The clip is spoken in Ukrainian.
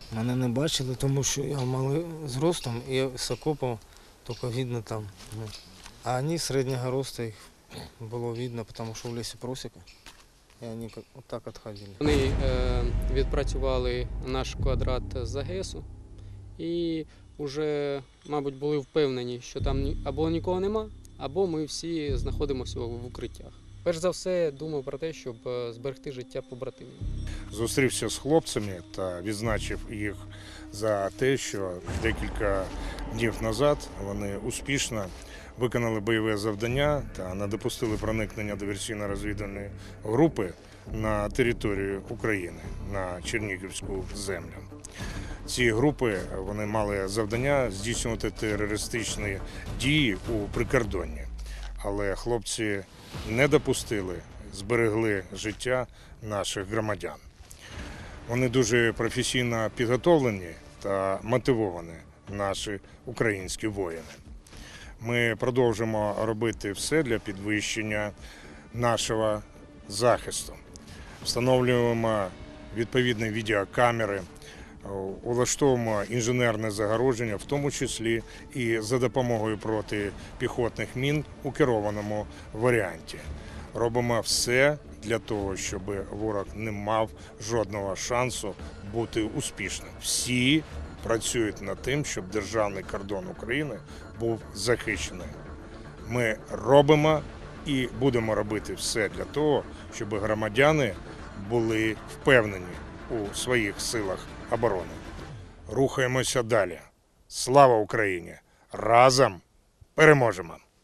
Мене не бачили, тому що я малий зростом і з окопу тільки видно там. А вони середнього росту, їх було видно, тому що в лісі просіка. І вони отак відходили. Вони відпрацювали наш квадрат з АГСу і вже, мабуть, були впевнені, що там або нікого нема, або ми всі знаходимося в укриттях. Перш за все, думав про те, щоб зберегти життя побратимів. Зустрівся з хлопцями та відзначив їх за те, що декілька днів назад вони успішно виконали бойове завдання та не допустили проникнення диверсійно-розвідувальної групи на територію України, на Чернігівську землю. Ці групи вони мали завдання здійснювати терористичні дії у прикордонні, але хлопці не допустили, зберегли життя наших громадян. Вони дуже професійно підготовлені та мотивовані, наші українські воїни. Ми продовжимо робити все для підвищення нашого захисту. Встановлюємо відповідні відеокамери, улаштовуємо інженерне загородження, в тому числі і за допомогою протипіхотних мін у керованому варіанті. Робимо все для того, щоб ворог не мав жодного шансу бути успішним. Всі працюють над тим, щоб державний кордон України був захищений. Ми робимо і будемо робити все для того, щоб громадяни були впевнені у своїх силах оборони. Рухаємося далі. Слава Україні! Разом переможемо!